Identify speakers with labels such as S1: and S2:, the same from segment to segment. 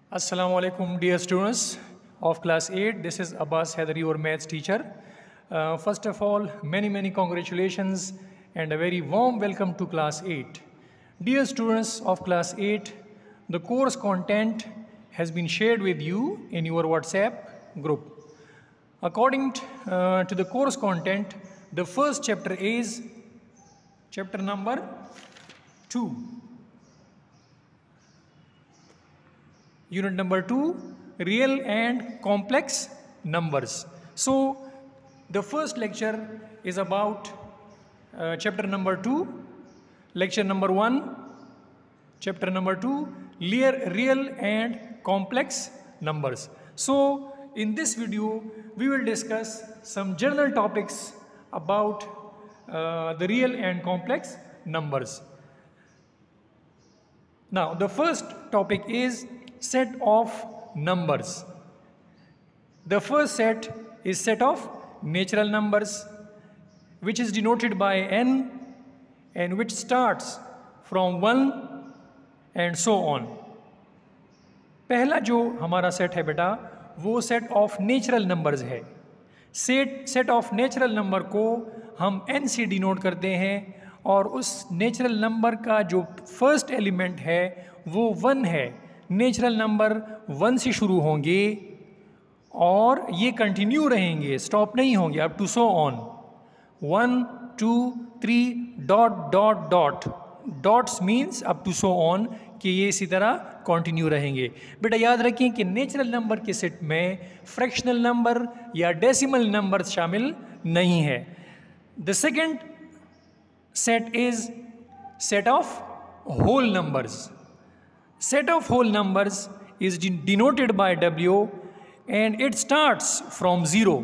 S1: Assalamu alaikum, dear students of class 8. This is Abbas Haidari, your maths teacher. First of all, many congratulations and a very warm welcome to class 8. Dear students of class 8, the course content has been shared with you in your WhatsApp group. According to the course content, the first chapter is chapter number 2. Unit number 2, real and complex numbers. So the first lecture is about chapter number 2, lecture number 1, chapter number 2, real and complex numbers. So in this video we will discuss some general topics about the real and complex numbers. Now the first topic is set of numbers. The first set is set of natural numbers, which is denoted by n and which starts from 1 and so on. पहला जो हमारा set है बेटा वो set of natural numbers है. Set of natural number को हम n से डिनोट करते हैं और उस नेचुरल नंबर का जो फर्स्ट एलिमेंट है वो 1 है. नेचुरल नंबर 1 से शुरू होंगे और ये कंटिन्यू रहेंगे, स्टॉप नहीं होंगे up to so on. 1 2 3 dot dot dot. Dots means up to so on कि ये इसी तरह कंटिन्यू रहेंगे. बेटा याद रखें कि नेचुरल नंबर के सेट में फ्रैक्शनल नंबर या डेसिमल नंबर शामिल नहीं है. The second set is set of whole numbers. Set of whole numbers is denoted by W and it starts from 0.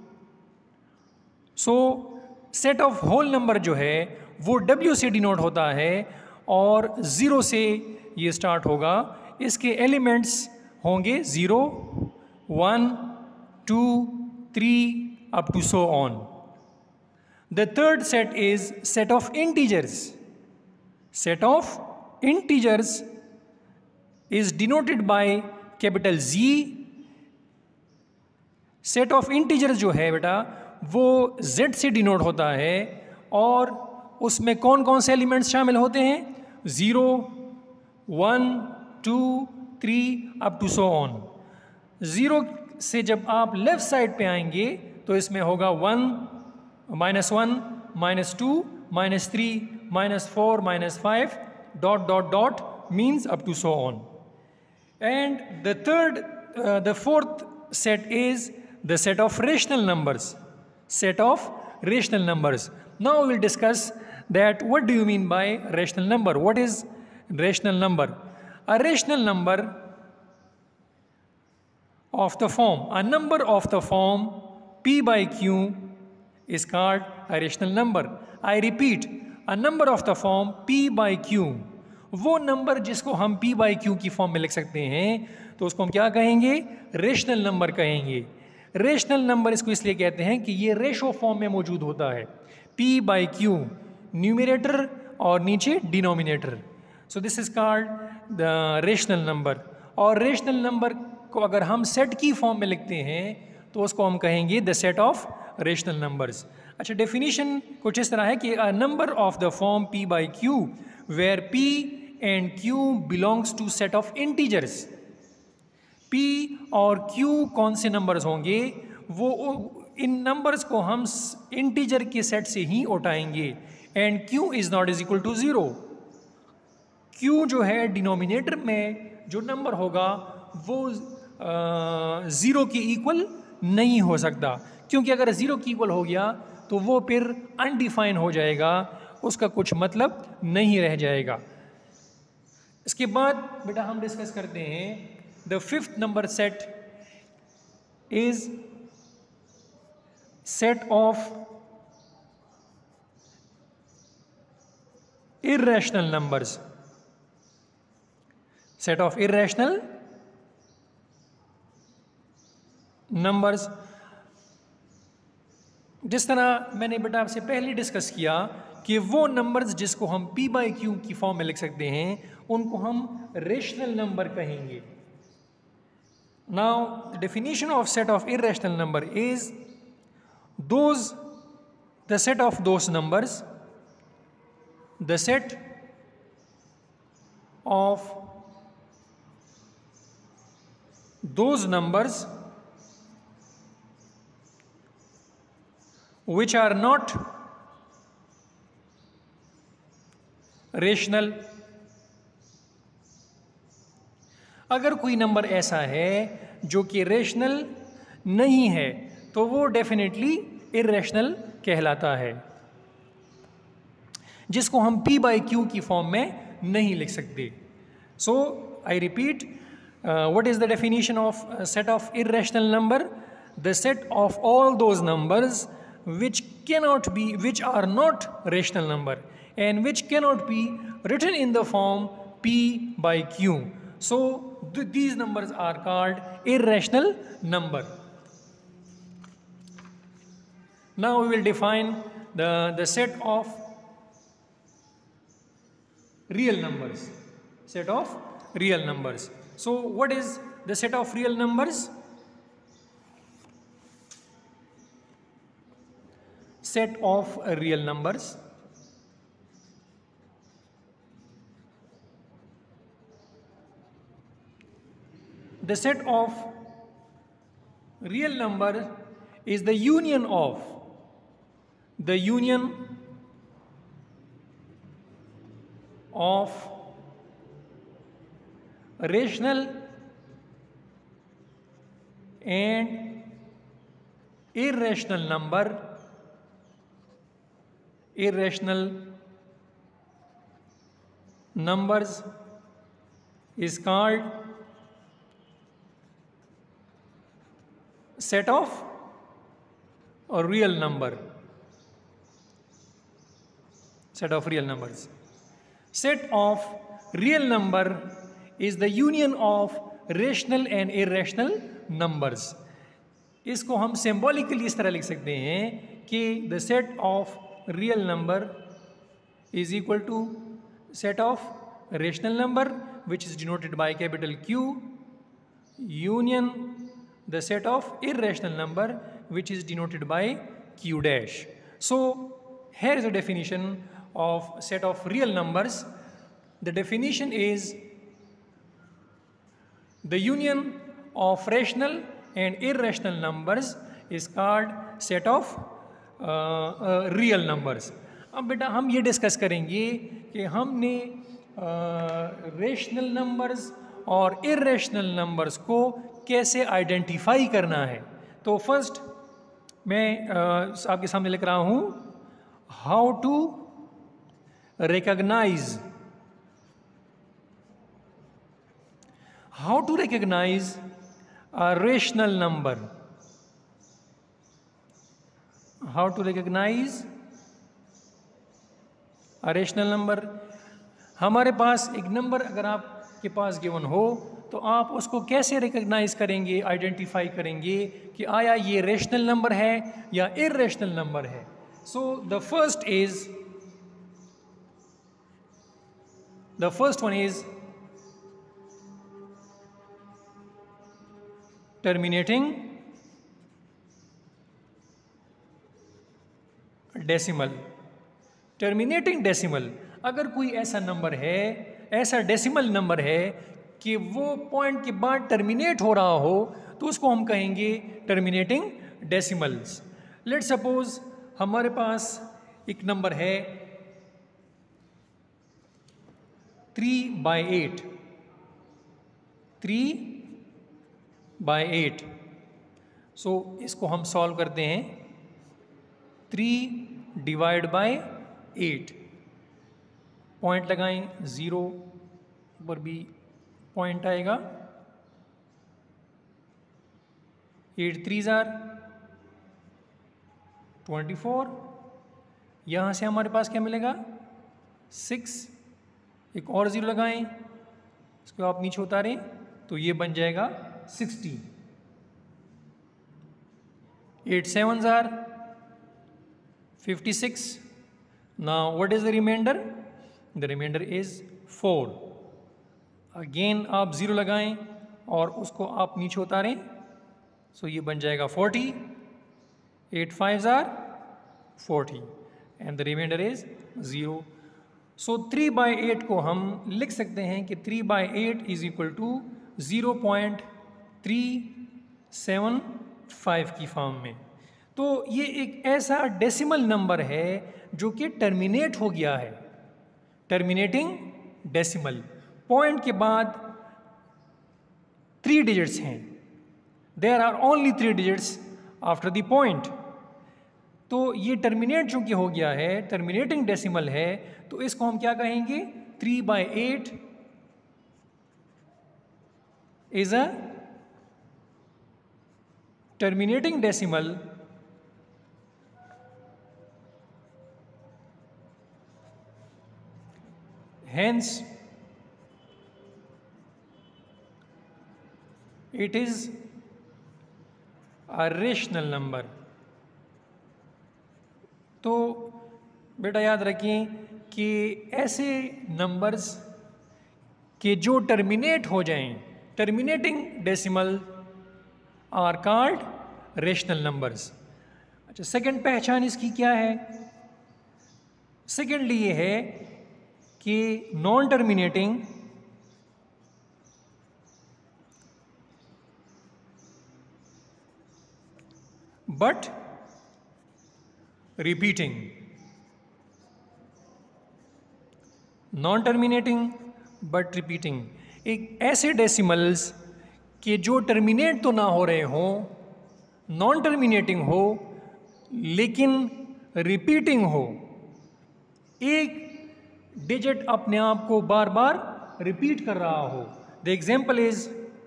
S1: So set of whole number जो है वो W से denote होता है और 0 से ये स्टार्ट होगा. इसके एलिमेंट्स होंगे 0 1 2 3 up to so on. The third set is set of integers. Set of integers is denoted by capital Z. Set of integers जो है बेटा वो Z से डिनोट होता है और उसमें कौन कौन से एलिमेंट्स शामिल होते हैं? 0 1 2 3 अप टू सो ऑन. 0 से जब आप लेफ्ट साइड पे आएंगे तो इसमें होगा 1 -2 -3 -4 -5 dot dot dot means up to so on. And the fourth set is the set of rational numbers. Set of rational numbers. Now we will discuss that what do you mean by rational number? What is rational number? A rational number of the form, a number of the form P by Q is called a rational number. I repeat, a number of the form P by Q. वो नंबर जिसको हम P by Q की form में लिख सकते हैं तो उसको हम क्या कहेंगे? रेशनल नंबर कहेंगे. रेशनल नंबर इसको इसलिए कहते हैं कि ये रेशो फॉर्म में मौजूद होता है. P by Q न्यूमरेटर और नीचे denominator. So this is called the rational number. और रेशनल नंबर को अगर हम सेट की फॉर्म में लिखते हैं तो उसको हम कहेंगे the set of rational numbers. अच्छा, डेफिनेशन कुछ इस तरह है कि a number of the form P by Q where P and Q belongs to set of integers. P और Q कौन से नंबर्स होंगे? वो इन नंबर्स को हम इंटीजर के सेट से ही उठाएंगे. And Q is not is equal to 0. Q जो है डिनोमिनेटर में जो नंबर होगा वो 0 के इक्वल नहीं हो सकता, क्योंकि अगर 0 के इक्वल हो गया तो वो फिर अनडिफाइन हो जाएगा, उसका कुछ मतलब नहीं रह जाएगा. इसके बाद बेटा हम डिस्कस करते हैं the fifth number set is set of irrational numbers. Set of irrational numbers. जिस तरह मैंने बेटा आपसे पहले डिस्कस किया कि वो नंबर्स जिसको हम P by Q की फॉर्म में लिख सकते हैं उनको हम रेशनल नंबर कहेंगे. Now the definition of set of irrational number is the set of those numbers, the set of those numbers which are not rational. अगर कोई नंबर ऐसा है जो कि रेशनल नहीं है तो वो डेफिनेटली इरेशनल कहलाता है, जिसको हम P बाई Q की फॉर्म में नहीं लिख सकते. So I repeat, what is the definition of set of irrational number? The set of all those numbers which are not rational number and which cannot be written in the form P by Q. So these numbers are called irrational number. Now we will define the set of real numbers. Set of real numbers. So what is the set of real numbers? Set of real numbers the set of real number is the union of rational and irrational numbers is called set of a real number. Set of real numbers. Set of real number is the union of rational and irrational numbers. इसको हम symbolically इस तरह लिख सकते हैं कि the set of real number is equal to set of rational number which is denoted by capital Q union the set of irrational number which is denoted by Q dash. So here is a definition of set of real numbers. The definition is the union of rational and irrational numbers is called set of real numbers. अब बेटा हम ये discuss करेंगे कि हमने rational numbers और irrational numbers को कैसे आइडेंटिफाई करना है. तो फर्स्ट मैं आपके सामने लिख रहा हूँ how to recognize a rational number. How to recognize a rational number. हमारे पास एक नंबर अगर आपके पास गिवन हो तो आप उसको कैसे रिकग्नाइज करेंगे, आइडेंटिफाई करेंगे कि आया ये रेशनल नंबर है या इरेशनल नंबर है. So the first one is terminating decimal. Terminating decimal, अगर कोई ऐसा नंबर है, ऐसा डेसिमल नंबर है कि वो पॉइंट के बाद टर्मिनेट हो रहा हो तो उसको हम कहेंगे टर्मिनेटिंग डेसिमल्स. लेट्स सपोज हमारे पास एक नंबर है 3/8. 3/8. सो इसको हम सॉल्व करते हैं. 3 डिवाइड बाय 8. पॉइंट लगाएं, 0 पर भी पॉइंट आएगा. 8 3s are 24. यहाँ से हमारे पास क्या मिलेगा 6. एक और 0 लगाएं, इसको आप नीचे उतारें तो ये बन जाएगा 60. 8 7s are 56. Now what is the remainder? The remainder is 4. Again आप 0 लगाएं और उसको आप नीचे उतारें, सो ये बन जाएगा 40, 8 5s are 40 and the reminder is 0। So 3/8 को हम लिख सकते हैं कि 3/8 इज इक्वल टू 0.375 की फॉर्म में। तो ये एक ऐसा डेसिमल नंबर है जो कि टर्मिनेट हो गया है, टर्मिनेटिंग डेसिमल। पॉइंट के बाद 3 डिजिट्स हैं, there are only 3 digits after the point. तो ये टर्मिनेट चूंकि हो गया है, टर्मिनेटिंग डेसिमल है, तो इसको हम क्या कहेंगे, 3/8 is a terminating decimal hence it is a rational number। तो बेटा याद रखिए कि ऐसे नंबर्स के जो टर्मिनेट हो जाएं, terminating decimal are called rational numbers. अच्छा, सेकंड पहचान इसकी क्या है? सेकेंडली ये है कि non terminating but repeating, non terminating but repeating, एक ऐसे डेसिमल्स के जो टर्मिनेट तो ना हो रहे हों, नॉन टर्मिनेटिंग हो लेकिन रिपीटिंग हो, एक डिजिट अपने आप को बार बार रिपीट कर रहा हो। The example is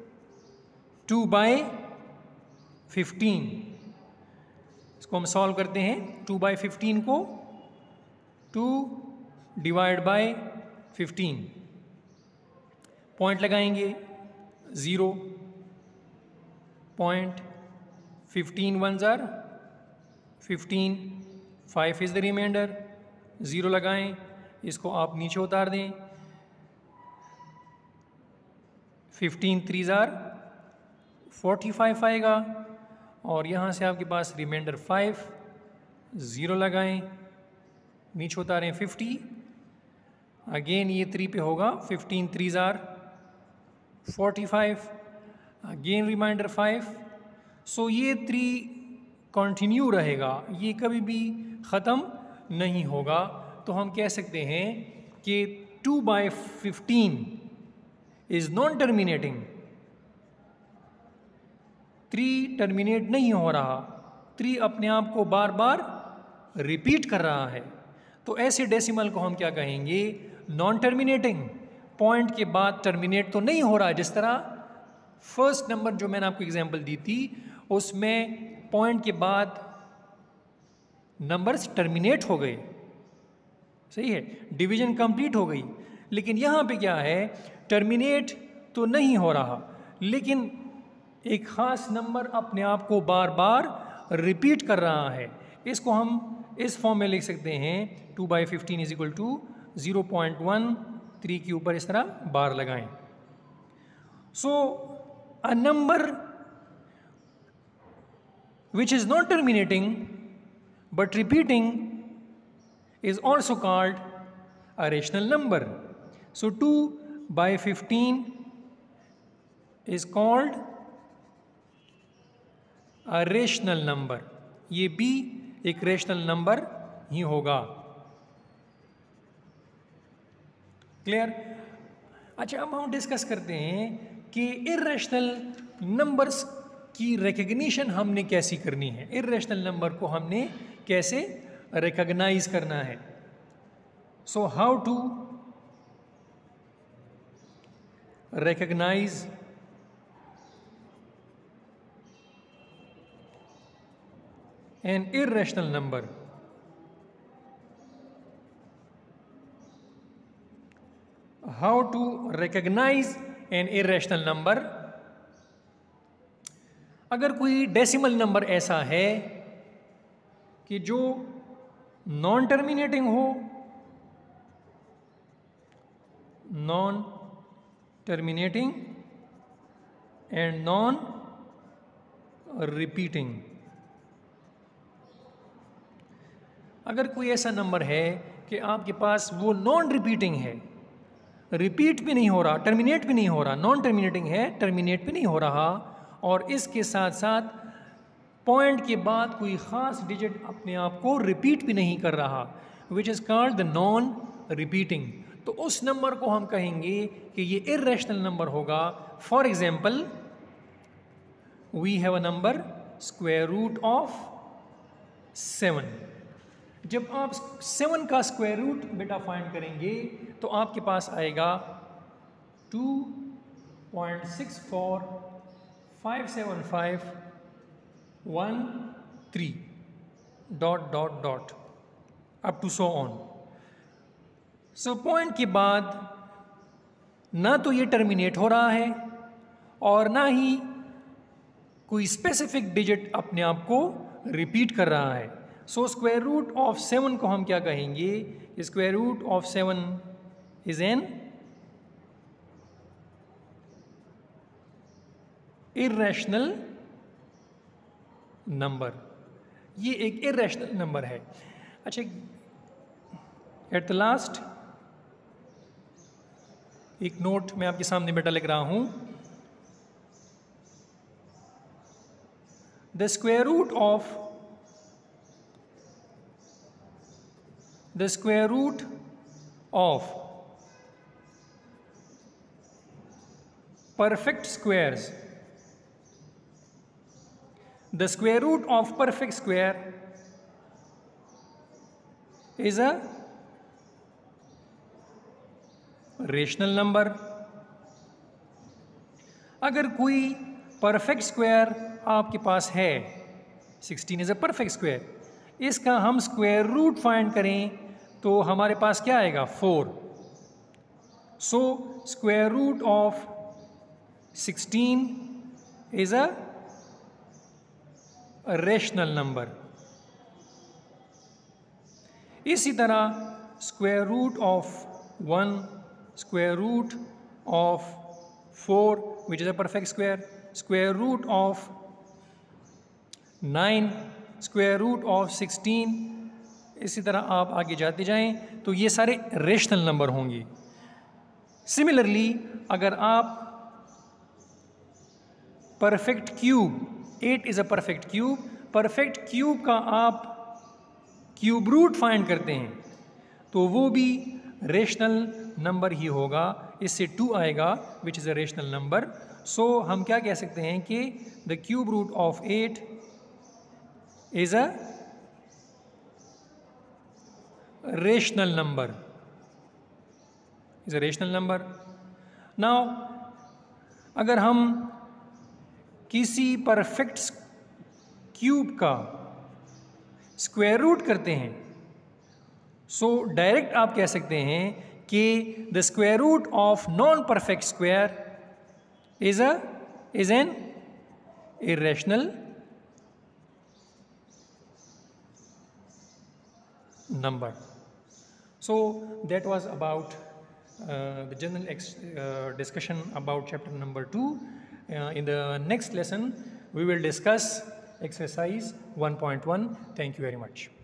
S1: 2/15। इसको हम सॉल्व करते हैं। 2/15 को 2 डिवाइड बाय 15, पॉइंट लगाएंगे 0, point 15 1s are 15, 5 is the reminder, 0 लगाएं, इसको आप नीचे उतार दें, 15 3s are 45 आएगा, और यहाँ से आपके पास रिमाइंडर 5, 0 लगाएं, नीचे उतारें 50, अगेन ये 3 पे होगा, 15 3s are 45, अगेन रिमाइंडर 5। सो ये 3 कंटिन्यू रहेगा, ये कभी भी ख़त्म नहीं होगा। तो हम कह सकते हैं कि 2/15 इज नॉन टर्मिनेटिंग, 3 टर्मिनेट नहीं हो रहा, 3 अपने आप को बार बार रिपीट कर रहा है। तो ऐसे डेसिमल को हम क्या कहेंगे, नॉन टर्मिनेटिंग। पॉइंट के बाद टर्मिनेट तो नहीं हो रहा, जिस तरह फर्स्ट नंबर जो मैंने आपको एग्जांपल दी थी उसमें पॉइंट के बाद नंबर्स टर्मिनेट हो गए, सही है, डिवीजन कंप्लीट हो गई। लेकिन यहाँ पे क्या है, टर्मिनेट तो नहीं हो रहा लेकिन एक ख़ास नंबर अपने आप को बार बार रिपीट कर रहा है। इसको हम इस फॉर्म में लिख सकते हैं, 2/15 इज इक्वल टू 0.1, 3 के ऊपर इस तरह बार लगाएं। So a number which is not terminating but repeating is also called a rational number. So 2/15 is called a rational number। ये भी एक रेशनल नंबर ही होगा। क्लियर? अच्छा, अब हम डिस्कस करते हैं कि इर्रेशनल नंबर्स की रिकग्निशन हमने कैसी करनी है, इर्रेशनल नंबर को हमने कैसे रिकग्नाइज करना है। सो how to recognise an irrational number. How to recognise an irrational number. अगर कोई डेसिमल नंबर ऐसा है कि जो नॉन टर्मिनेटिंग हो, non terminating and non repeating. अगर कोई ऐसा नंबर है कि आपके पास वो नॉन रिपीटिंग है, रिपीट भी नहीं हो रहा, टर्मिनेट भी नहीं हो रहा, नॉन टर्मिनेटिंग है, टर्मिनेट भी नहीं हो रहा, और इसके साथ साथ पॉइंट के बाद कोई ख़ास डिजिट अपने आप को रिपीट भी नहीं कर रहा, which is called the non repeating, तो उस नंबर को हम कहेंगे कि ये इर्रेशनल नंबर होगा. For example, we have a number square root of 7. जब आप 7 का स्क्वायर रूट बेटा फाइंड करेंगे तो आपके पास आएगा 2.645751 dot dot dot up to so on. So point के बाद ना तो ये टर्मिनेट हो रहा है और ना ही कोई स्पेसिफिक डिजिट अपने आप को रिपीट कर रहा है. सो स्क्वायर रूट ऑफ 7 को हम क्या कहेंगे? Square root of 7 is an irrational number. ये एक इर्रेशनल नंबर है. अच्छा, एट द लास्ट एक नोट मैं आपके सामने बेटा लिख रहा हूं. The square root of perfect squares, the square root of perfect square is a rational number. अगर कोई परफेक्ट स्क्वायर आपके पास है, 16 इज अ परफेक्ट स्क्वायर, इसका हम स्क्वायर रूट फाइंड करें तो हमारे पास क्या आएगा? 4. So square root of 16 is a rational number. इसी तरह square root of 1, square root of 4 which is a perfect square, square root of 9, square root of 16, इसी तरह आप आगे जाते जाएं तो ये सारे रेशनल नंबर होंगे. सिमिलरली अगर आप perfect cube, 8 is a perfect cube, perfect cube का आप क्यूब रूट फाइंड करते हैं तो वो भी रेशनल नंबर ही होगा. इससे 2 आएगा which is a rational number. So हम क्या कह सकते हैं कि the cube root of 8 is a rational number, is a rational number. Now अगर हम किसी परफेक्ट क्यूब का स्क्वायर रूट करते हैं सो डायरेक्ट आप कह सकते हैं कि the square root of non perfect square is an irrational number. So that was about the general discussion about chapter number 2. In the next lesson we will discuss exercise 1.1. Thank you very much.